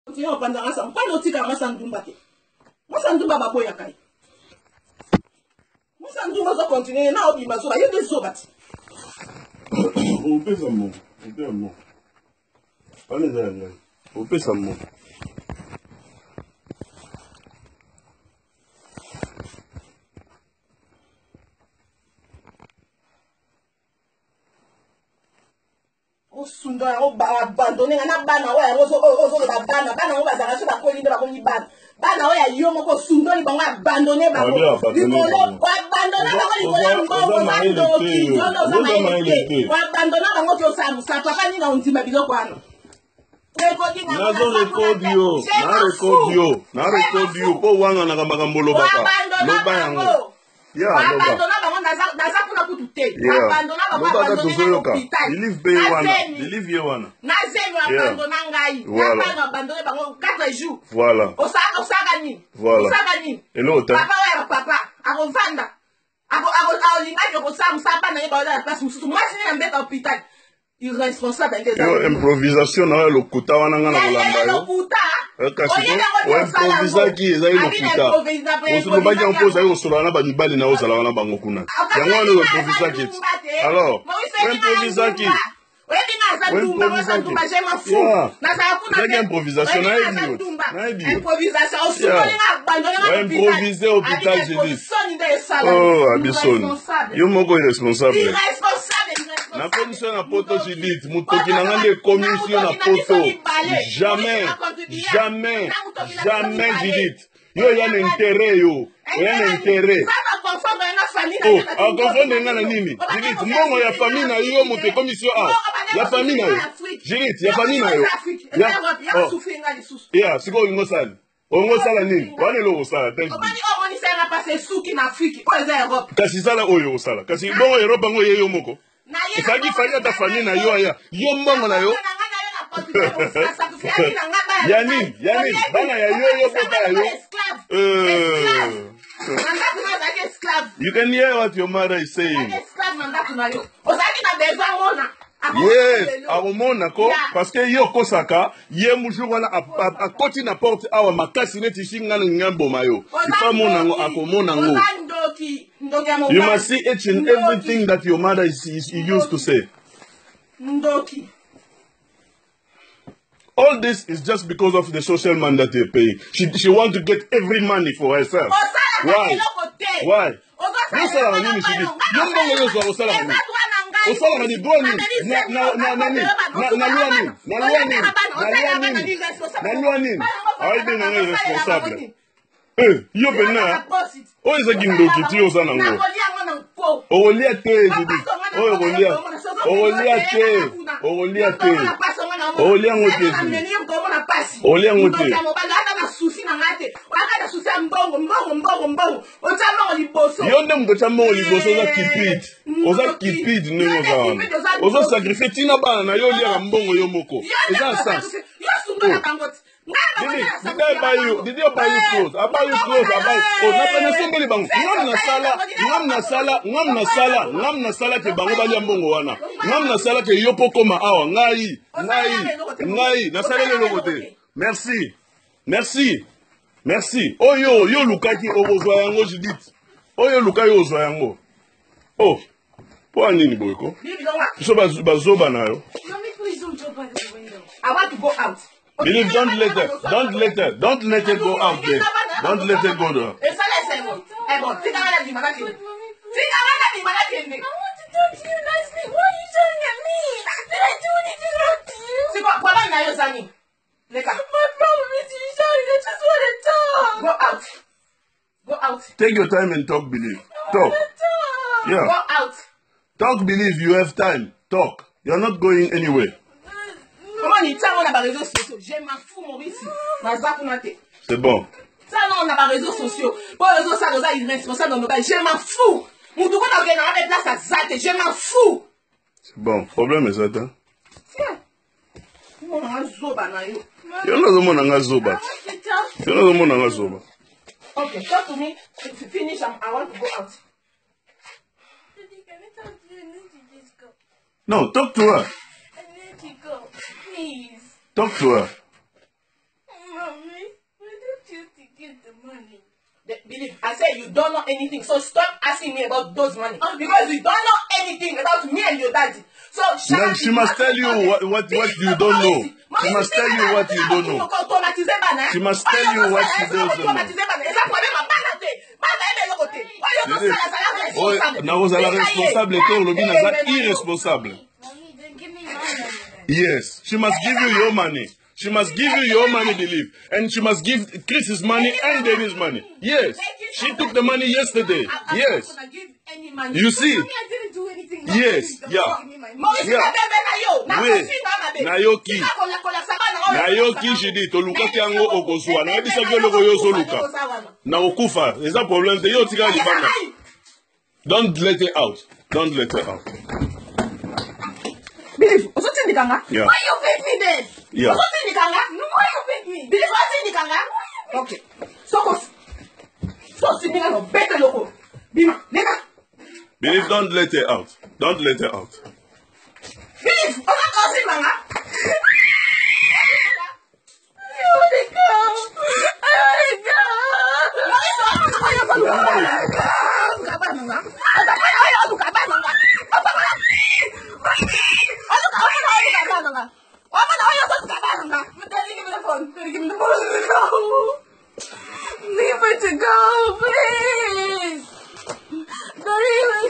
Continue pendant ensemble. Pas d'autres qui m'ont Ndumba. Moi Ndumba va boya kai. Moi Ndumba va continuer na obi maso. Ayo de sobat. On peut ça mon. On peut mon. Allez allez. On peut ça mon. Sunda o abandonné na bana o ya ozo ba bana o bazala so ba kolinde ba koni bana o ya yo moko sundo ni bango abandonné ba likolo abandonné ba likolo moko bandoki jono za maelete abandonné bango to sa papa ni na untima biloko ano na record yo po wanga na makambo lobaka loba yango ya abandonné bango naza kuna kutu te abandonné bango believe you wana na zelo abandonné ngai na abandonné bango 4 jours voilà osaka ni elota papa wa papa akovanda akolinga ko sa bana ye ba la place mususu mwasi ni mbeta hôpital irresponsable des improvisation na lokuta wana ngana kolamba yo kasi ko improvisa ki ezali lokuta osolo baki imposa yo solo na ba mibali na ozala wana bango kuna yango wana improvisa ki alors improvisa ki improvisation improviser hôpital Judith oh abisoni yo moko irresponsable na commission na poto Judith mutoki na ngande commission na poto jamais Judith yo ya n'intérêt yo ya n'intérêt oh akonfonde nga na nini Judith mbongo ya famille na yo moto commission a ya famille na yo Judith ya famille na yo ya siko ngosala ongosala nini wane lo osala thanks kasi sala oyo osala kasi bongo Europe ngo yeyo moko esaki fali ata famille na yo aya yo mbongo na yo yani bana ya yo pota ya yo you can hear what your mother is saying. Yes, aomona ko parce que yo kosaka ye mujur wana a koti na porte awa makasi neti shinga na ngambo mayo ifa mona ngo akomona ngo you must see each and everything that your mother is used to say. All this is just because of the social man that they pay. She wants to get every money for herself. Why? Osala ni boni na responsable. Yo bena o ezaki ndoki ti osana ngo olia te olia ngote yo nde mto cha mbongo liboso oza kipid ndenge ozana ozo sacrifice tina bana na yo lia mbongo yo moko eza sens. Did I buy you clothes? I buy you clothes. I buy. Oh, na pene sombeli bango. Ngam na sala ke bango bali mbongo wana. Ngam na sala ke yopo koma awa. Ngai. Na sala le lokote. Merci. Oyo lukaki obozwa yango Judith. Oyo lukai ozwa yango. Oh. Po nini boyko? So bazoba nayo. Mommy, please don't jump out the window. I want to go out. Believe, don't let her go out there. Don't let her go there. I want to touch you nicely. Why are you shouting at me? Did I do anything wrong to you? My problem is you shouting. I just want to talk. Go out. Take your time and talk, Believe. Talk. Yeah. Go out. Talk, Believe. You have time. Talk. You're not going anywhere. C'est bon. Ça, non, on a pas réseaux sociaux. Pour les réseaux, ça, ils irresponsables dans nos bails. Je m'en fous. Je m'en fous. C'est bon. Problème est ça, hein? Okay, talk to me. Finish. I want to go out. No, talk to her. Go, please. Talk to her. Believe, I said you don't know anything, so stop asking me about those money because you don't know anything about me and your daddy. So no, she must tell you what you don't know. She must tell you what you don't know. She must tell you what she doesn't know. Now was la responsable et Lobina is irresponsible. Yes, she must give you your money. She must give you your money, Believe. And she must give Chris's money and Dennis' money. Yes. She took the money yesterday. Yes. You see? Yes. Yeah. Yeah. Wait. Nayoki. Nayoki, she did. Toluka kiango okosua. Na ebisa gyoloko yo soluka. Na okufa. Is that problem? Don't let it out. Don't let it out. Believe, also in the Kanga? Yeah. Why you fake me then? Yeah. Also in the Kanga? No, why you fake me? Believe, what's in the Kanga? Okay. So sitting on better local. Believe, don't let it out. Don't let it out. Believe, also causing Manga. I want to go. Leave her to go, please. Don't even.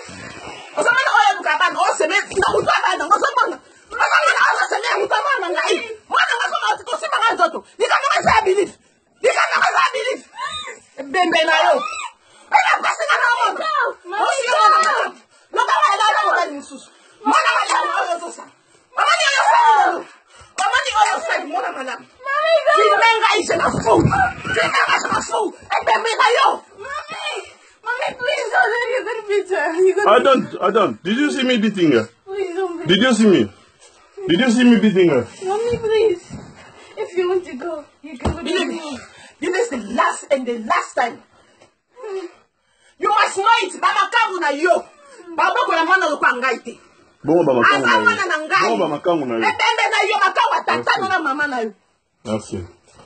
I don't. Did you see me beating her? Please don't. Did you see me? Did you see me beating her? Mommy, please. If you want to go, you can go. Believe me. This is the last and the last time. You must know it. Baba kangu na yo. Baba kwa mwana lupa ngaiti. Bongo baba kangu na yo. Asa mwana na ngai. Bongo baba kangu na yo. Ebembe na yo makawa tatano na mama na yo. Merci.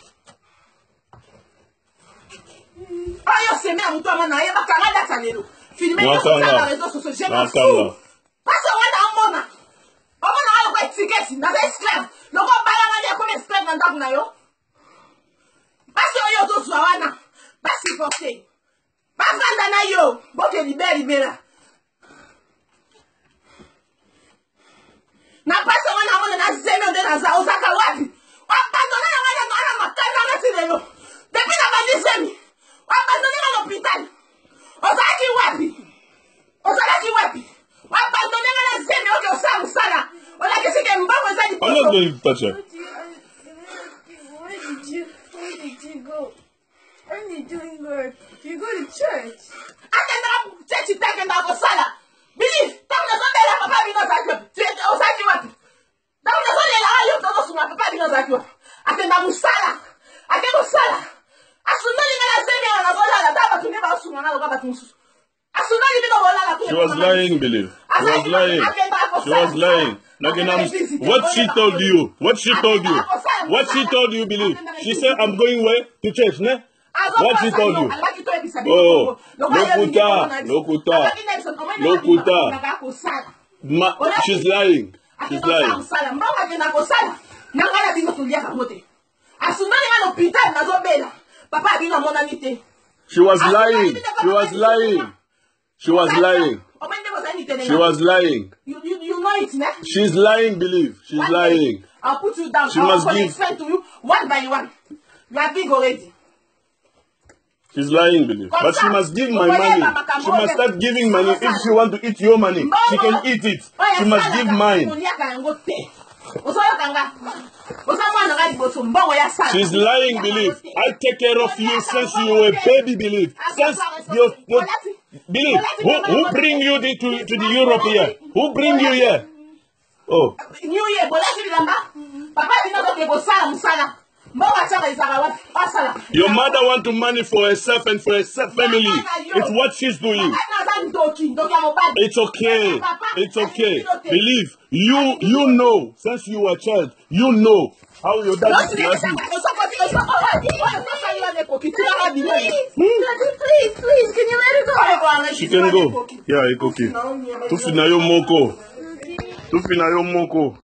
Ayo seme amutu amana ye bakanga data lelo. Filmer yo sur les réseaux sociaux. Je m'en fous. Parce que on a un ticket, na esclave. Le ko bala na comme esclave na ndaku na yo. Parce que yo to swawana. Parce que forcé. Bafanda na yo, boke libera. Na pasa wana mona na zeme ode na za osaka wapi. Wapandona na wana na makana na tilelo. Depuis na bandisemi. Wapandona na l'hôpital. Osaki wapi. Osaki wapi. Wapandona na zeme ode osaka sala. Ola kesike mbako za di. I'm not going to touch her. Where did you go? When you doing work? You go to church. Atenda church takenda ko sala. Believe, tamna so bela papa bino zakyo. Osaki wapi. Tamna so lela ayo to so papa bino zakyo. Atenda musala. Akemo sala. Asunali ngala zeme na zola la daba tuneba usuma na baba tunsu. Asunali bino bola la. She was lying, Believe. She was lying. She was lying. What she told you? What she told you? What she told you, Believe? She said, I'm going where? To church, ne? What she told you? Oh, Lokuta. She's lying. She's lying. She was lying. She was lying. She was lying. She was lying. You know it, ne? She's lying, Believe. She's lying. I'll put you down. She must give. Explain to you one by one. You are big already. She's lying, Believe. But she must give my money. She must start giving money. If she want to eat your money, she can eat it. She must give mine. She's lying, Believe. I take care of you since you were a baby, Believe. Since you Believe. Who bring you to the Europe here? Who bring you here? Oh. New Year, your mother want to money for herself and for her family. It's what she's doing. It's okay. It's okay. Believe. You know, since you were a child, you know how your dad is. Koki, Daddy, please, can you let her go? She can go. Yeah, Koki. Tufina yo moko.